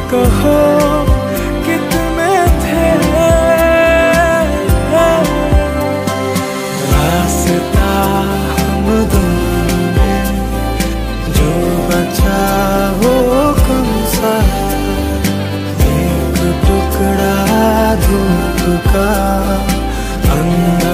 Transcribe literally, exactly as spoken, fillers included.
कहो कितने थे रास्ता हम दोनों में, जो बचा वो कौन सा, एक टुकड़ा धूप का अंदर